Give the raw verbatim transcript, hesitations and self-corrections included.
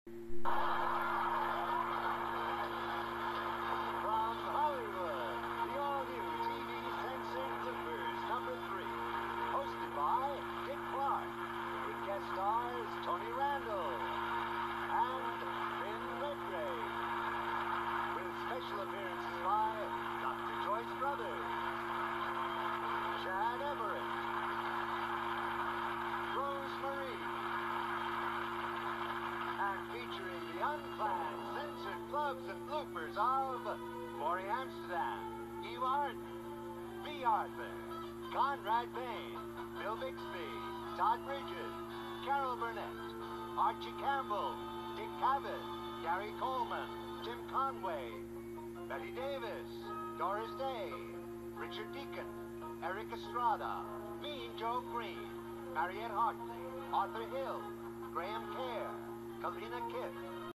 From Hollywood, the all-new T V Censored Bloopers number three, hosted by Dick Clark, with guest stars Tony Randall and Finn Redgrave, with special appearances by Doctor Joyce Brothers, Chad Everett, Rose Marie, and featuring the unplanned censored flubs and bloopers of Laurie Amsterdam, Eve Arden, V. Arthur, Conrad Bain, Bill Bixby, Todd Bridges, Carol Burnett, Archie Campbell, Dick Cavett, Gary Coleman, Tim Conway, Betty Davis, Doris Day, Richard Deacon, Eric Estrada, Mean Joe Green, Mariette Hartley, Arthur Hill, Graham Kerr, Kalina Kipp,